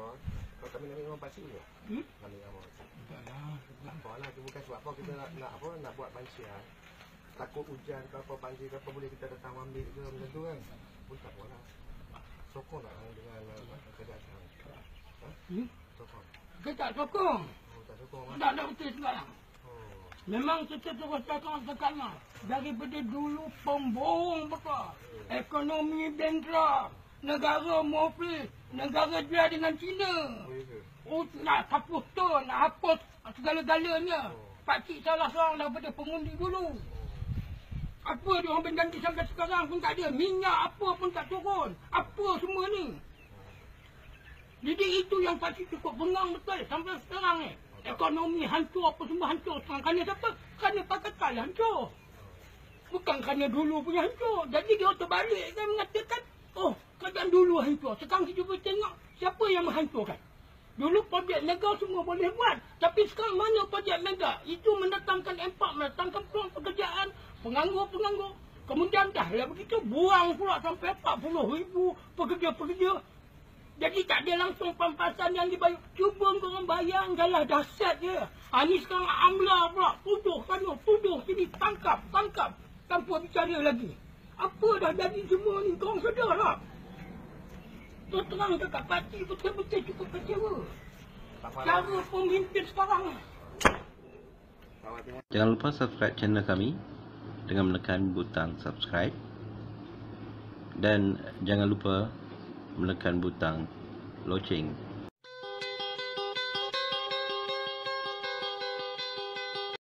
Kalau kami nak memang pakcik ke? Kami nak memang pakcik. Tak apa lah, bukan sebab apa kita nak buat bancian. Takut hujan ke apa, banjir ke apa, boleh kita datang ambil ke macam tu kan. Pun tak apa lah. Sokong tak dengan keadaan. Sokong. Kita tak sokong. Tak sokong lah. Tak ada betul sekarang. Memang kita terus cakap sekarang. Daripada dulu pembohong betul. Ekonomi bankrupt. Negara muflis. Negara jual dengan Cina. Nak hapus tu, nak hapus segala-galanya. Pakcik salah seorang daripada pengundi dulu. Apa dia orang berganti sampai sekarang pun tak ada. Minyak apa pun tak turun. Apa semua ni. Jadi itu yang pakcik cukup bengang betul sampai sekarang ni. Ekonomi hancur, apa semua hancur. Kerana siapa? Kerana Pakatan hancur. Bukan kerana dulu punya hancur. Jadi dia terbalik kan mengatakan, oh, keadaan dulu hancur. Sekarang kita boleh tengok siapa yang menghancurkan. Dulu projek mega semua boleh buat. Tapi sekarang mana projek mega? Itu mendatangkan impak, mendatangkan peluang pekerjaan, penganggur-penganggur. Kemudian dah lah begitu, buang pula sampai 40,000 pekerja-pekerja. Jadi tak ada langsung pampasan yang dibayar. Cuba korang bayangkanlah dahsyat je. Ni sekarang AMLA pula. Tuduh sana, tuduh sini. Tangkap. Tanpa bicara lagi. Apa dah jadi semua ni? Korang sedar tak? Terus terang dekat parti betul-betul cukup kecewa. Cara pemimpin sekarang. Jangan lupa subscribe channel kami dengan menekan butang subscribe. Dan jangan lupa menekan butang loceng